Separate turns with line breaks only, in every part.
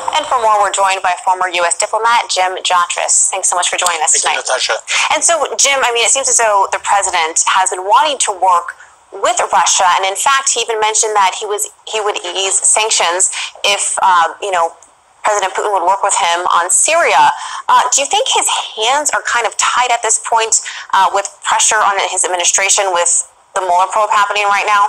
And for more, we're joined by former U.S. diplomat Jim Jatras. Thanks so much for joining us tonight.
Thank you, Natasha.
And so, Jim, I mean, it seems as though the president has been wanting to work with Russia, and in fact, he even mentioned that he would ease sanctions if President Putin would work with him on Syria. Do you think his hands are kind of tied at this point with pressure on his administration with the Mueller probe happening right now?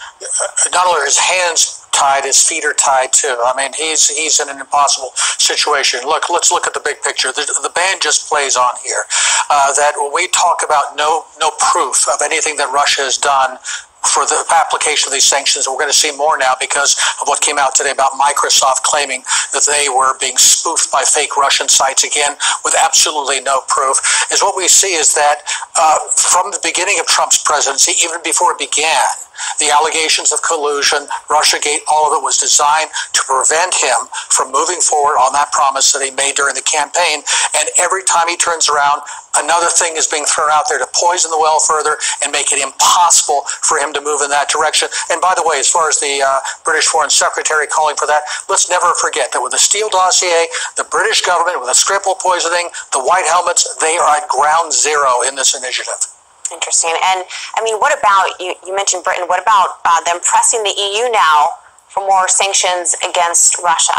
Not only are his hands tied, his feet are tied too. I mean, he's in an impossible situation. Look, let's look at the big picture. The band just plays on here. That when we talk about no proof of anything that Russia has done for the application of these sanctions, we're going to see more now because of what came out today about Microsoft claiming that they were being spoofed by fake Russian sites, again, with absolutely no proof, is what we see is that from the beginning of Trump's presidency, even before it began, the allegations of collusion, Russiagate, all of it was designed to prevent him from moving forward on that promise that he made during the campaign. And every time he turns around, another thing is being thrown out there to poison the well further and make it impossible for him to move in that direction. And by the way, as far as the British Foreign Secretary calling for that, let's never forget that with the Steele dossier, the British government, with the Skripal poisoning, the white helmets, they are at ground zero in this initiative.
Interesting. And I mean, what about, you mentioned Britain, what about them pressing the EU now for more sanctions against Russia?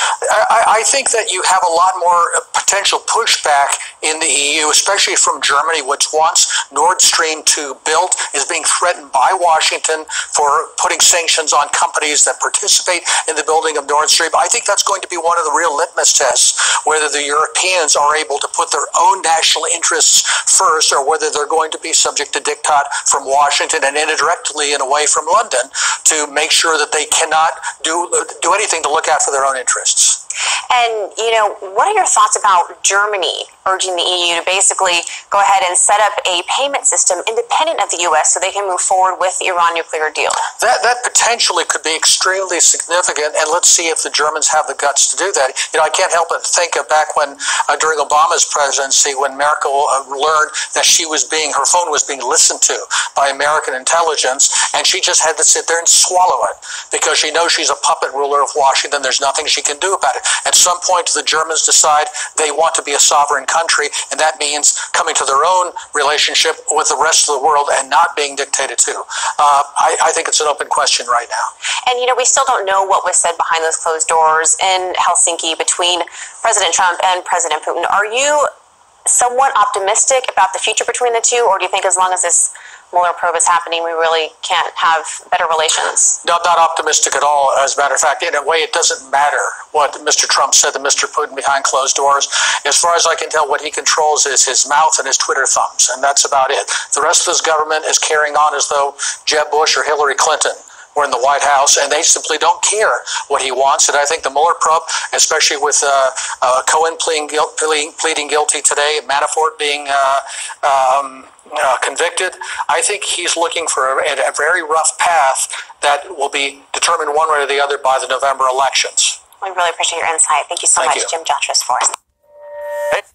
I think that you have a lot more potential pushback in the EU, especially from Germany, which wants Nord Stream 2 built, is being threatened by Washington for putting sanctions on companies that participate in the building of Nord Stream. I think that's going to be one of the real litmus tests, whether the Europeans are able to put their own national interests first or whether they're going to be subject to diktat from Washington and indirectly in a way from London to make sure that they cannot do anything to look out for their own interests.
And, what are your thoughts about Germany urging the EU to basically go ahead and set up a payment system independent of the U.S. so they can move forward with the Iran nuclear deal?
That potentially could be extremely significant, and let's see if the Germans have the guts to do that. I can't help but think of back when, during Obama's presidency, when Merkel learned that her phone was being listened to by American intelligence, and she just had to sit there and swallow it because she knows she's a puppet ruler of Washington. There's nothing she can do about it. At some point, the Germans decide they want to be a sovereign country, and that means coming to their own relationship with the rest of the world and not being dictated to. I think it's an open question right now.
And, we still don't know what was said behind those closed doors in Helsinki between President Trump and President Putin. Are you somewhat optimistic about the future between the two, or do you think as long as this Mueller probe is happening, we really can't have better relations?
No, not optimistic at all. As a matter of fact, in a way, it doesn't matter what Mr. Trump said to Mr. Putin behind closed doors. As far as I can tell, what he controls is his mouth and his Twitter thumbs, and that's about it. The rest of his government is carrying on as though Jeb Bush or Hillary Clinton were in the White House, and they simply don't care what he wants. And I think the Mueller probe, especially with Cohen pleading guilty today, Manafort being convicted, I think he's looking for a very rough path that will be determined one way or the other by the November elections.
We really appreciate your insight. Thank you so much, Jim Jatras, for us.